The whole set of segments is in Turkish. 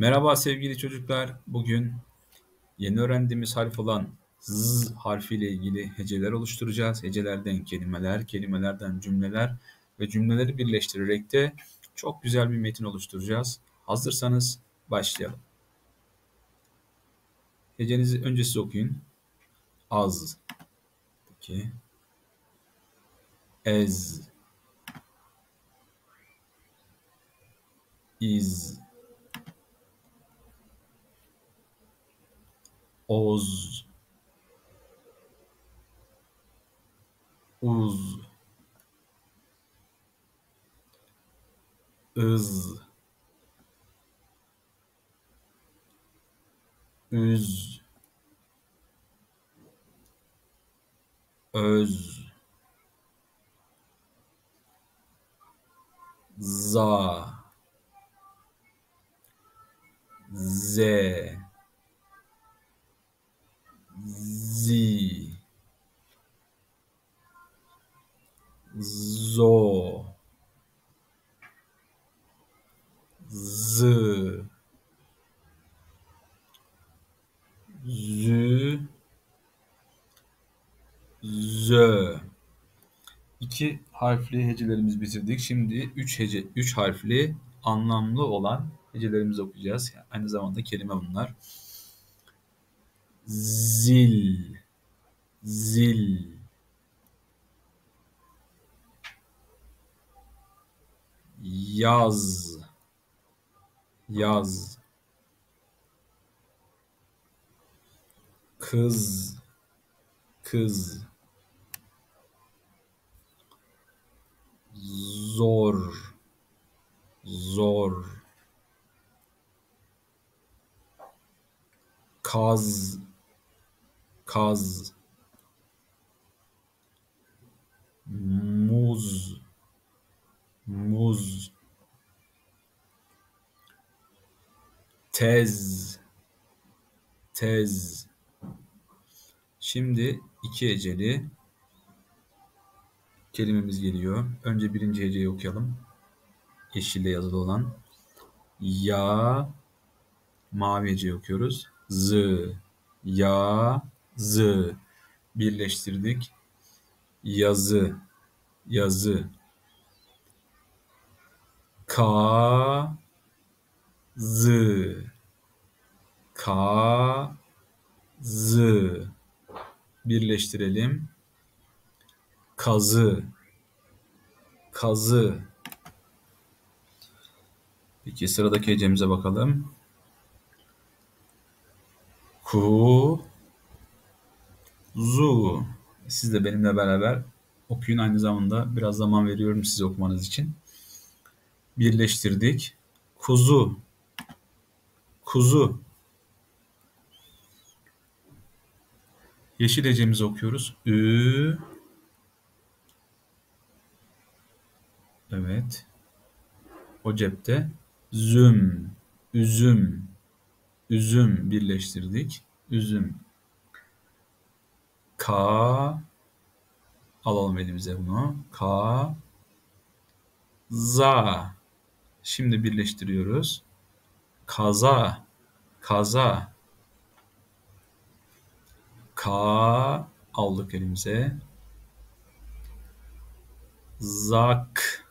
Merhaba sevgili çocuklar. Bugün yeni öğrendiğimiz harf olan Z harfiyle ilgili heceler oluşturacağız. Hecelerden kelimeler, kelimelerden cümleler ve cümleleri birleştirerek de çok güzel bir metin oluşturacağız. Hazırsanız başlayalım. Hecenizi önce siz okuyun. Az, peki. Ez, iz, oz, uz, ız, üz, öz, za, ze, zi, zo, z, zü, zö. İki harfli hecelerimizi bitirdik. Şimdi üç harfli anlamlı olan hecelerimizi okuyacağız. Aynı zamanda kelime bunlar. Zil, zil, yaz, yaz, kız, kız, zor, zor, kaz, kaz, muz, muz, tez, tez. Şimdi iki heceli kelimemiz geliyor. Önce birinci heceyi okuyalım. Yeşille yazılı olan. Ya, mavi heceyi okuyoruz. Z, ya, z. Birleştirdik. Yazı, yazı. Ka, z, ka, z. Birleştirelim. Kazı, kazı. Peki sıradaki hecemize bakalım. Ku, zu. Siz de benimle beraber okuyun. Aynı zamanda biraz zaman veriyorum size okumanız için. Birleştirdik. Kuzu, kuzu. Yeşil hecemizi okuyoruz. Ü, evet. O cepte. Züm, üzüm, üzüm birleştirdik. Üzüm. Ka, alalım elimize bunu. Ka, za. Şimdi birleştiriyoruz. Kaza, kaza. Ka, aldık elimize. Zak,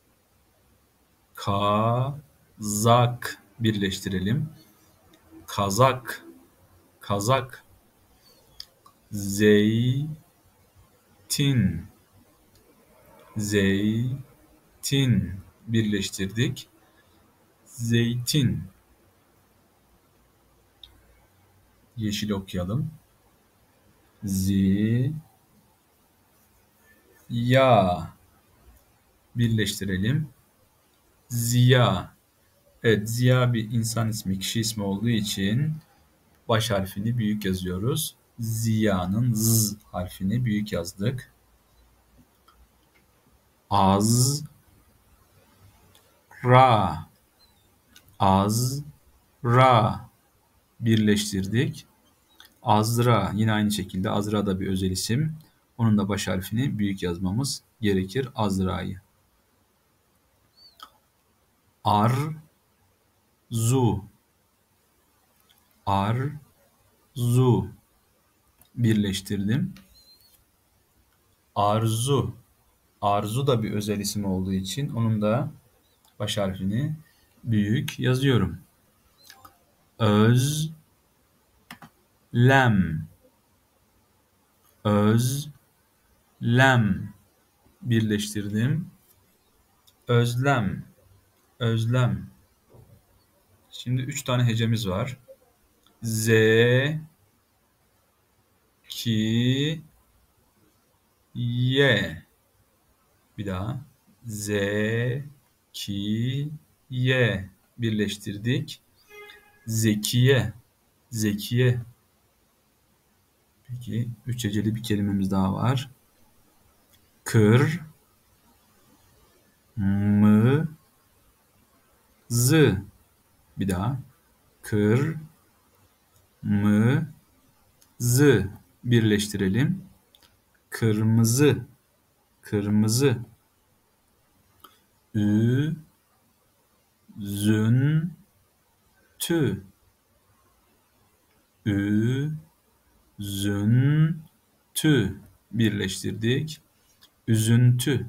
kazak birleştirelim. Kazak, kazak. Zeytin, zeytin birleştirdik. Zeytin. Yeşil okuyalım. Ya birleştirelim. Ziya. Evet, Ziya bir insan ismi, kişi ismi olduğu için baş harfini büyük yazıyoruz. Ziya'nın Z harfini büyük yazdık. Az, ra, az, ra birleştirdik. Azra, yine aynı şekilde Azra da bir özel isim. Onun da baş harfini büyük yazmamız gerekir. Azra'yı. Arzu, Arzu. Birleştirdim. Arzu. Arzu da bir özel isim olduğu için onun da baş harfini büyük yazıyorum. Özlem. Özlem. Birleştirdim. Özlem. Özlem. Şimdi 3 tane hecemiz var. Z, ki, ye. Bir daha. Z, ki, ye. Birleştirdik. Zekiye. Zekiye. Peki 3 heceli bir kelimemiz daha var. Kır, mı, zı. Bir daha. Kır, mı, zı. Birleştirelim. Kırmızı. Kırmızı. Üzüntü. Üzüntü. Birleştirdik. Üzüntü.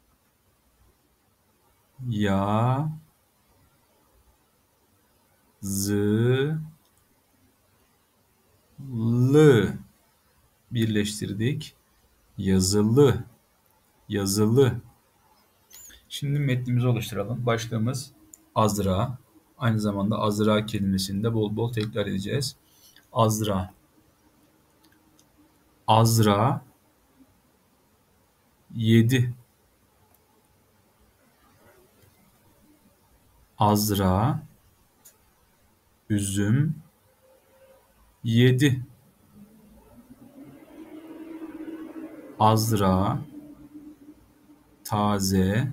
Yazılı. Birleştirdik. Yazılı. Yazılı. Şimdi metnimizi oluşturalım. Başlığımız Azra. Aynı zamanda Azra kelimesini de bol bol tekrar edeceğiz. Azra. Azra yedi. Azra üzüm yedi. Azra taze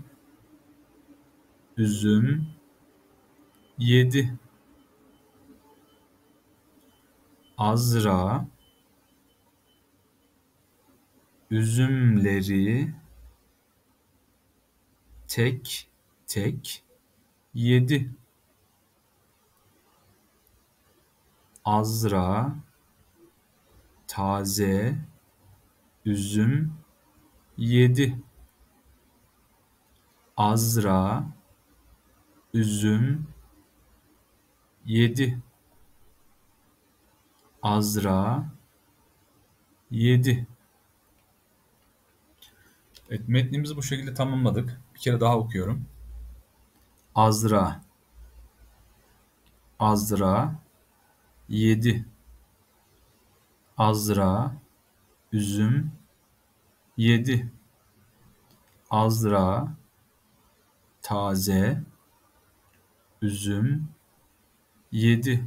üzüm yedi. Azra üzümleri tek tek yedi. Azra taze üzüm yedi. Azra üzüm yedi. Azra yedi. Evet, metnimizi bu şekilde tamamladık. Bir kere daha okuyorum. Azra. Azra yedi. Azra üzüm yedi. Azra taze üzüm yedi.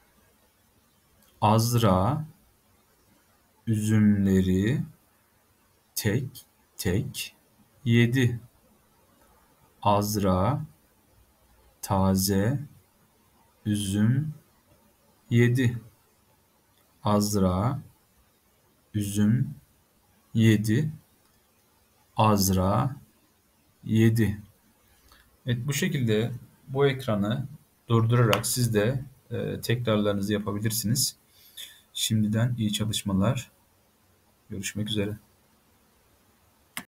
Azra üzümleri tek tek yedi. Azra taze üzüm yedi. Azra üzüm yedi. Azra yedi. Evet, bu şekilde bu ekranı durdurarak siz de tekrarlarınızı yapabilirsiniz. Şimdiden iyi çalışmalar. Görüşmek üzere.